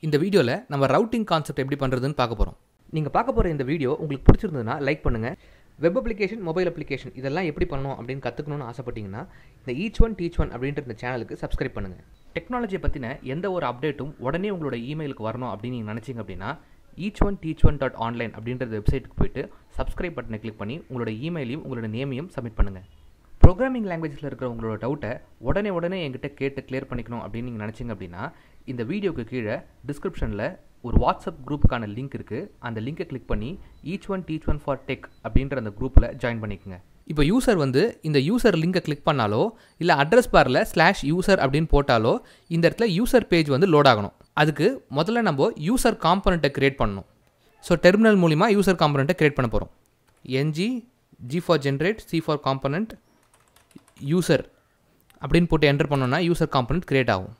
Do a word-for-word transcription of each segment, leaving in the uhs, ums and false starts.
இந்த வீடியோல நம்ம ரவுட்டிங் கான்செப்ட் எப்படி பண்றதுன்னு பார்க்க போறோம். நீங்க பார்க்க போற இந்த வீடியோ உங்களுக்கு பிடிச்சிருந்ததுன்னா லைக் பண்ணுங்க. வெப் அப்ளிகேஷன், மொபைல் அப்ளிகேஷன் இதெல்லாம் எப்படி பண்ணணும் அப்படின்னு கத்துக்கணும்னு ஆசைப்பட்டீங்கன்னா இந்த ஈச் ஒன் டீச் ஒன் அப்படின்ற இந்த சேனலுக்கு சப்ஸ்கிரைப் பண்ணுங்க. டெக்னாலஜியை பத்தின எந்த ஒரு அப்டேட்டும் உடனே உங்களோட இமெயிலுக்கு வரணும் அப்படின்னு நீங்க நினைச்சீங்க அப்படின்னா each one teach one dot online அப்படின்ற வெப்சைட்டுக்கு போயிட்டு சப்ஸ்கிரைப் பட்டனை கிளிக் பண்ணி உங்களோட இமெயிலையும் உங்களோட நேமையும் சப்மிட் பண்ணுங்க. ப்ரோக்ராமிங் லாங்குவேஜில் இருக்கிற உங்களோட டவுட்டை உடனே உடனே என்கிட்ட கேட்டு கிளியர் பண்ணிக்கணும் அப்படின்னு நீங்கள் நினச்சிங்க அப்படின்னா இந்த வீடியோக்கு கீழே டிஸ்கிரிப்ஷனில் ஒரு வாட்ஸ்அப் குரூப்புக்கான லிங்க் இருக்குது. அந்த லிங்கை கிளிக் பண்ணி each one teach one for tech அப்படின்ற அந்த குரூப்பில் ஜாயின் பண்ணிக்கோங்க. இப்போ யூசர் வந்து இந்த யூசர் லிங்கை கிளிக் பண்ணாலோ இல்லை அட்ரஸ் பாரில் ஸ்லாஷ் யூசர் அப்படின்னு போட்டாலோ இந்த இடத்துல யூசர் பேஜ் வந்து லோட் ஆகணும். அதுக்கு முதல்ல நம்ம யூசர் காம்பனண்ட்டை கிரியேட் பண்ணணும். ஸோ டெர்மினல் மூலிமா யூசர் காம்பனண்ட்டை கிரியேட் பண்ண போகிறோம். NG G for generate, C for component, user அப்படின்னு போட்டு என்டர் பண்ணோன்னா யூசர் காம்பனண்ட் கிரியேட் ஆகும்.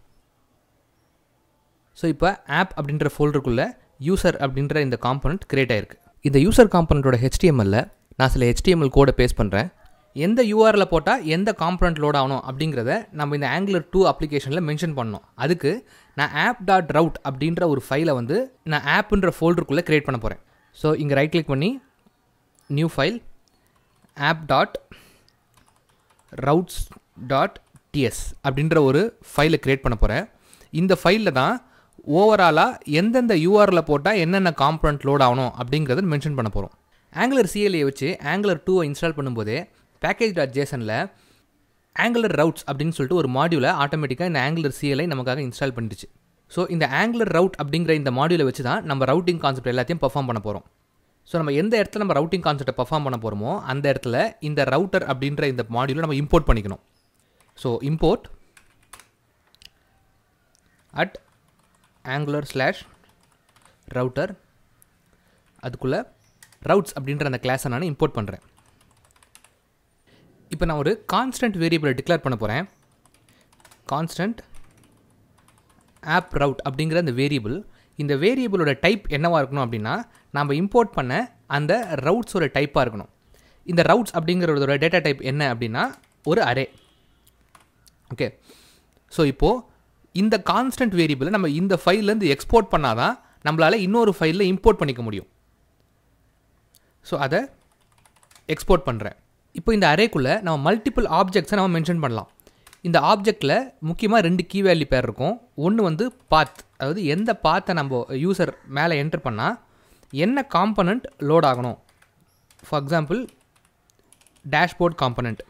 ஸோ இப்போ ஆப் அப்படின்ற ஃபோல்டருக்குள்ளே யூசர் அப்படின்ற இந்த காம்பனண்ட் கிரியேட் ஆகிருக்கு. இந்த யூசர் காம்பனண்ட்டோட ஹெச்டிஎம்எல்ல நான் சில ஹெச்டிஎம்எல் கோடை பேஸ்ட் பண்ணுறேன். எந்த யூஆரில் போட்டால் எந்த காம்பனண்ட் லோட் ஆகணும் அப்படிங்கிறத நம்ம இந்த ஆங்குலர் டூ அப்ளிகேஷனில் மென்ஷன் பண்ணோம். அதுக்கு நான் ஆப் டாட் ரவுட் அப்படின்ற ஒரு ஃபைலை வந்து நான் ஆப்புன்ற ஃபோல்டருக்குள்ளே கிரியேட் பண்ண போகிறேன். ஸோ இங்கே ரைட் கிளிக் பண்ணி new file app dot routes dot TS அப்படின்ற ஒரு ஃபைலை க்ரியேட் பண்ண போகிறேன். இந்த ஃபைலில் தான் ஓவராலாக எந்தெந்த யூஆரில் போட்டால் என்னென்ன காம்பனண்ட் லோட் ஆகணும் அப்படிங்கிறத மென்ஷன் பண்ண போகிறோம். ஆங்குலர் சிஎல்ஏ வச்சு ஆங்குலர் டூவை இன்ஸ்டால் பண்ணும்போதே பேக்கேஜ் டாட் ஜேசனில் ஆங்குலர் ரவுட்ஸ் அப்படின்னு சொல்லிட்டு ஒரு மாடியூலை ஆட்டோமேட்டிக்காக இந்த ஆங்குலர் சிஎல்ஐ நமக்காக இன்ஸ்டால் பண்ணிடுச்சு. ஸோ இந்த ஆங்குலர் ரவுட் அப்படிங்கிற இந்த மாடியூலை வச்சு தான் நம்ம ரவுட்டிங் கான்செப்ட் எல்லாத்தையும் பர்ஃபார்ம் பண்ண போகிறோம். ஸோ நம்ம எந்த இடத்துல நம்ம ரவுட்டிங் கான்செப்டை பர்ஃபார்ம் பண்ண போகிறோமோ அந்த இடத்துல இந்த ரவுட்டர் அப்படின்ற இந்த மாடியூலை நம்ம இம்போர்ட் பண்ணிக்கணும். So import at Angular slash router, அதுக்குள்ளே ரவுட்ஸ் அப்படின்ற அந்த கிளாஸை நான் இம்போர்ட் பண்ணுறேன். இப்போ நான் ஒரு கான்ஸ்டன்ட் வேரியபிளை டிக்ளேர் பண்ண போகிறேன். கான்ஸ்டன்ட் ஆப் ரவுட் அப்படிங்கிற அந்த வேரியபிள், இந்த வேரியபிளோட டைப் என்னவாக இருக்கணும் அப்படின்னா நம்ம இம்போர்ட் பண்ண அந்த ரவுட்ஸோட டைப்பாக இருக்கணும். இந்த ரவுட்ஸ் அப்படிங்கிறதோட டேட்டா டைப் என்ன அப்படின்னா ஒரு அரே. ஓகே, ஸோ இப்போது இந்த கான்ஸ்டன்ட் வேரியபிளை நம்ம இந்த ஃபைல்லேருந்து எக்ஸ்போர்ட் பண்ணால் தான் நம்மளால் இன்னொரு ஃபைலில் இம்போர்ட் பண்ணிக்க முடியும். ஸோ அதை எக்ஸ்போர்ட் பண்ணுறேன். இப்போ இந்த அரேக்குள்ளே நம்ம மல்டிபிள் ஆப்ஜெக்ட்ஸை நம்ம மென்ஷன் பண்ணலாம். இந்த ஆப்ஜெக்டில் முக்கியமாக ரெண்டு கீ வேல்யூ பேர் இருக்கும். ஒன்று வந்து பாத், அதாவது எந்த பாத்தை நம்ம யூசர் மேலே என்டர் பண்ணால் என்ன காம்பனண்ட் லோட் ஆகணும். For example dashboard component,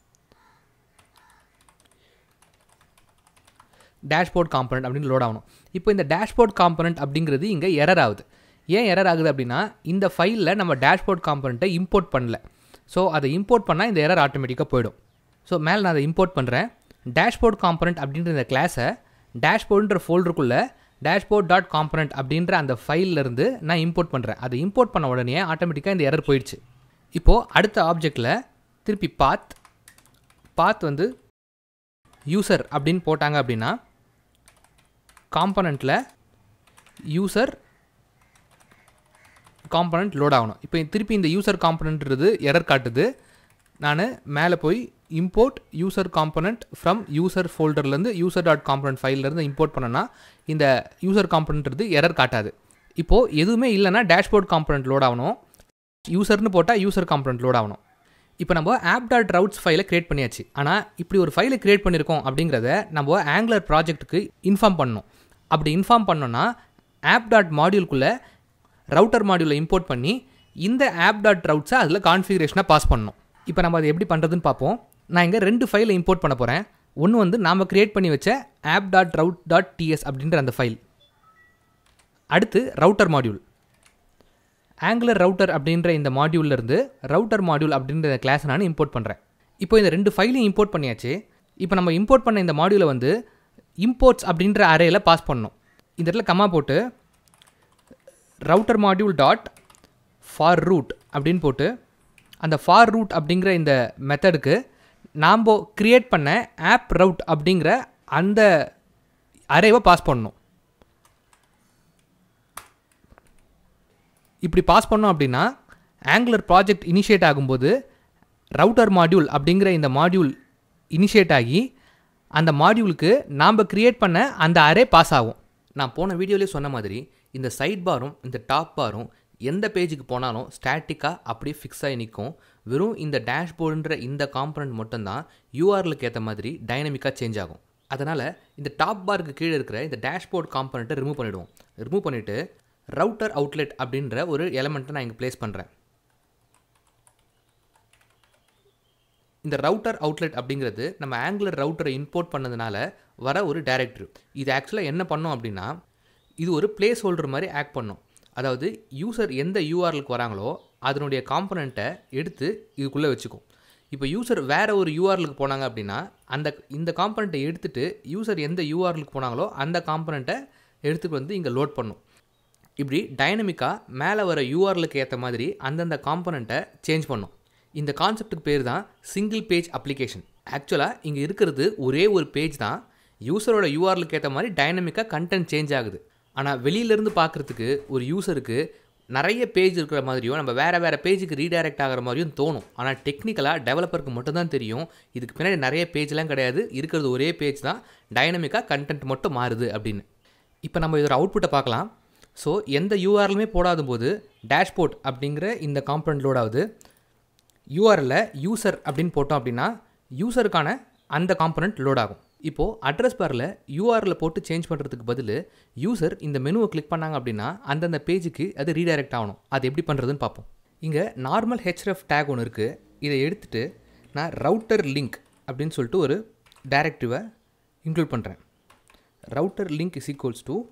dashboard component அப்படின்னு லோட் ஆகணும். இப்போ இந்த டேஷ்போர்ட் காம்பனண்ட் அப்படிங்கிறது இங்கே எரர் ஆகுது. ஏன் எரர் ஆகுது அப்படின்னா இந்த ஃபைலில் நம்ம டேஷ்போர்ட் காம்பனண்ட்டை இம்போர்ட் பண்ணல. ஸோ அதை இம்போர்ட் பண்ணால் இந்த எரர் ஆட்டோமேட்டிக்காக போயிடும். ஸோ மேலே நான் அதை இம்போர்ட் பண்ணுறேன். டேஷ்போர்ட் காம்பனண்ட் அப்படின்ற இந்த கிளாஸை டேஷ்போர்டுன்ற ஃபோல்டருக்குள்ளே டேஷ்போர்ட் டாட் காம்பனண்ட் அப்படின்ற அந்த ஃபைலிருந்து நான் இம்போர்ட் பண்ணுறேன். அதை இம்போர்ட் பண்ண உடனே ஆட்டோமேட்டிக்காக இந்த எரர் போயிடுச்சு. இப்போது அடுத்த ஆப்ஜெக்டில் திருப்பி பாத் பாத் வந்து யூசர் அப்படின்னு போட்டாங்க அப்படின்னா காம்பனண்ட்டில் யூசர் காம்பனண்ட் லோட் ஆகணும். இப்போ திருப்பி இந்த யூசர் காம்பனண்ட்ன்றது எரர் காட்டுது. நான் மேலே போய் import user component from user ஃபோல்டர்லேருந்து யூசர் டாட் காம்பனண்ட் ஃபைல்லேருந்து இம்போர்ட் பண்ணனா இந்த யூசர் காம்பனண்ட்றது எரர் காட்டாது. இப்போது எதுவுமே இல்லைனா டேஷ்போர்ட் காம்பனண்ட் லோட் ஆகணும், யூசர்னு போட்டால் யூசர் காம்பனண்ட் லோட் ஆகணும். இப்போ நம்ம ஆப் டாட் ரவுட்ஸ் ஃபைலை க்ரியேட் பண்ணியாச்சு. ஆனால் இப்படி ஒரு ஃபைலை க்ரியேட் பண்ணியிருக்கோம் அப்படிங்கிறத நம்ம ஆங்குலர் ப்ராஜெக்ட்டுக்கு இன்ஃபார்ம் பண்ணணும். அப்படி இன்ஃபார்ம் பண்ணோன்னா ஆப் டாட் மாடியூலுக்குள்ளே ரவுட்டர் மாடியூலை இம்போர்ட் பண்ணி இந்த ஆப் டாட் ரவுட்ஸை அதில் கான்ஃபிகரேஷனாக பாஸ் பண்ணணும். இப்போ நம்ம அதை எப்படி பண்ணுறதுன்னு பார்ப்போம். நான் இங்கே ரெண்டு ஃபைலை இம்போர்ட் பண்ண போகிறேன். ஒன்று வந்து நாம் க்ரியேட் பண்ணி வச்ச app dot route dot TS அப்படின்ற அந்த ஃபைல். அடுத்து ரவுட்டர் மாடியூல், ஆங்குலர் ரவுட்டர் அப்படின்ற இந்த மாடியூல்லேருந்து ரவுட்டர் மாடியூல் அப்படின்ற கிளாஸை நான் இம்போர்ட் பண்ணுறேன். இப்போ இந்த ரெண்டு ஃபைலையும் இம்போர்ட் பண்ணியாச்சு. இப்போ நம்ம இம்போர்ட் பண்ண இந்த மாடியூலை வந்து இம்போர்ட்ஸ் அப்படின்ற அரேயில் பாஸ் பண்ணணும். இந்த இடத்துல கம்மா போட்டு router module dot for root அப்படின்னு போட்டு அந்த ஃபார் ரூட் அப்படிங்கிற இந்த மெத்தடுக்கு நாம் க்ரியேட் பண்ண ஆப் ரவுட் அப்படிங்கிற அந்த அரேவை பாஸ் பண்ணணும். இப்படி பாஸ் பண்ணோம் அப்படின்னா ஆங்குலர் ப்ராஜெக்ட் இனிஷியேட் ஆகும்போது ரவுட்டர் மாடியூல் அப்படிங்கிற இந்த மாடியூல் இனிஷியேட் ஆகி அந்த மாடியூலுக்கு நாம் க்ரியேட் பண்ண அந்த அரே பாஸ் ஆகும். நான் போன வீடியோலேயே சொன்ன மாதிரி இந்த சைட் பாரும் இந்த டாப் பாரும் எந்த பேஜுக்கு போனாலும் ஸ்டாட்டிக்காக அப்படியே ஃபிக்ஸ் ஆகி நிற்கும். வெறும் இந்த டேஷ்போர்டுன்ற இந்த காம்பனண்ட் மட்டும்தான் யூஆர்எலுக்கு ஏற்ற மாதிரி டைனமிக்காக சேஞ்ச் ஆகும். அதனால் இந்த டாப் பாருக்கு கீழே இருக்கிற இந்த டேஷ்போர்ட் காம்பனண்ட்டை ரிமூவ் பண்ணிவிடுவோம். ரிமூவ் பண்ணிவிட்டு ரவுட்டர் அவுட்லெட் அப்படின்ற ஒரு எலமெண்ட்டை நான் இங்கே ப்ளேஸ் பண்ணுறேன். இந்த ரவுட்டர் அவுட்லெட் அப்படிங்கிறது நம்ம ஆங்குலர் ரவுட்டரை இம்போர்ட் பண்ணதுனால வர ஒரு டைரக்டரி. இது ஆக்சுவலாக என்ன பண்ணோம் அப்படின்னா, இது ஒரு பிளேஸ் ஹோல்டர் மாதிரி ஆக்ட் பண்ணும். அதாவது யூசர் எந்த யூஆர்எலுக்கு வராங்களோ அதனுடைய காம்பனண்ட்டை எடுத்து இதுக்குள்ளே வச்சுக்கும். இப்போ யூசர் வேறு ஒரு யூஆர்எலுக்கு போனாங்க அப்படின்னா அந்த இந்த காம்பனண்ட்டை எடுத்துகிட்டு யூசர் எந்த யூஆர்எலுக்கு போனாங்களோ அந்த காம்பனண்ட்டை எடுத்துகிட்டு வந்து இங்கே லோட் பண்ணும். இப்படி டைனமிக்காக மேலே வர யூஆர்எலுக்கு ஏற்ற மாதிரி அந்தந்த காம்பனண்ட்டை சேஞ்ச் பண்ணும். இந்த கான்செப்ட்டுக்கு பேர் தான் சிங்கிள் பேஜ் அப்ளிகேஷன். ஆக்சுவலாக இங்கே இருக்கிறது ஒரே ஒரு பேஜ் தான். யூசரோட யூஆர்எலுக்கு ஏற்ற மாதிரி டைனமிக்காக கண்டென்ட் சேஞ்ச் ஆகுது. ஆனால் வெளியிலேருந்து பார்க்குறதுக்கு ஒரு யூசருக்கு நிறைய பேஜ் இருக்கிற மாதிரியும் நம்ம வேறு வேறு பேஜுக்கு ரீடைரக்ட் ஆகிற மாதிரியும் தோணும். ஆனால் டெக்னிக்கலாக டெவலப்பருக்கு மட்டும்தான் தெரியும் இதுக்கு பின்னாடி நிறைய பேஜ்லாம் கிடையாது, இருக்கிறது ஒரே பேஜ் தான், டைனமிக்காக கண்டென்ட் மட்டும் மாறுது அப்படின்னு. இப்போ நம்ம இதோட அவுட்புட்டை பார்க்கலாம். ஸோ எந்த யூஆர்எலுமே போடாத போது டேஷ்போர்ட் அப்படிங்கிற இந்த காம்பனண்ட் லோட் ஆகுது. யூஆர்எல்ல யூசர் அப்படின்னு போட்டோம் அப்படின்னா யூசருக்கான அந்த காம்பனண்ட் லோட் ஆகும். இப்போது அட்ரஸ் பாரில் யூஆர்எல்ல போட்டு சேஞ்ச் பண்ணுறதுக்கு பதில் யூசர் இந்த மெனுவை கிளிக் பண்ணாங்க அப்படின்னா அந்தந்த பேஜுக்கு அது ரீடைரக்ட் ஆகணும். அது எப்படி பண்ணுறதுன்னு பார்ப்போம். இங்கே நார்மல் ஹெச்ரெஃப் டேக் ஒன்று இருக்குது. இதை எடுத்துகிட்டு நான் ரவுட்டர் லிங்க் அப்படின்னு சொல்லிட்டு ஒரு டைரக்டிவை இன்க்ளூட் பண்ணுறேன். Router link is equals to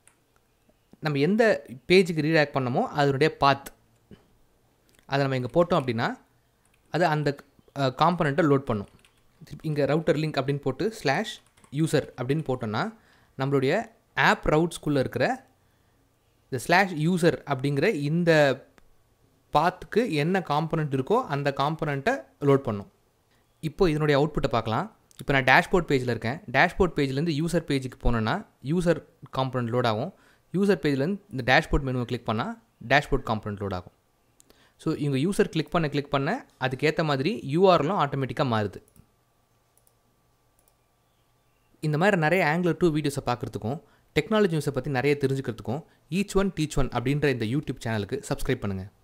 நம்ம எந்த பேஜுக்கு ரீடைரக்ட் பண்ணமோ அதனுடைய பாத் அதை நம்ம இங்கே போட்டோம் அப்படின்னா அது அந்த காம்பனண்ட்டை லோட் பண்ணும். இங்கே ரவுட்டர் லிங்க் அப்படின்னு போட்டு ஸ்லாஷ் யூசர் அப்படின்னு போட்டோன்னா நம்மளுடைய ஆப் ரவுட்ஸ்குள்ளே இருக்கிற இந்த ஸ்லாஷ் யூசர் அப்படிங்கிற இந்த பாத்துக்கு என்ன காம்பனண்ட் இருக்கோ அந்த காம்பனண்ட்டை லோட் பண்ணும். இப்போ இதனுடைய அவுட்புட்டை பார்க்கலாம். இப்போ நான் டேஷ்போர்ட் பேஜில் இருக்கேன். டேஷ்போர்ட் பேஜ்லேருந்து யூசர் பேஜுக்கு போனோன்னா யூசர் காம்பனண்ட் லோட் ஆகும். யூசர் பேஜ்லேருந்து இந்த டேஷ்போர்ட் மெனுவை கிளிக் பண்ணால் டேஷ்போர்ட் காம்பனண்ட் லோட் ஆகும். ஸோ இங்கே யூசர் கிளிக் பண்ண கிளிக் பண்ண அதுக்கேற்ற மாதிரி யூஆர்எலும் ஆட்டோமேட்டிக்காக மாறுது. இந்த மாதிரி நிறைய ஆங்குலர் டூ வீடியோஸை பார்க்குறதுக்கும் டெக்னாலஜி நியூஸை பற்றி நிறைய தெரிஞ்சுக்கிறதுக்கும் ஈச் ஒன் டீச் ஒன் அப்படின்ற இந்த யூடியூப் சேனலுக்கு சப்ஸ்கிரைப் பண்ணுங்கள்.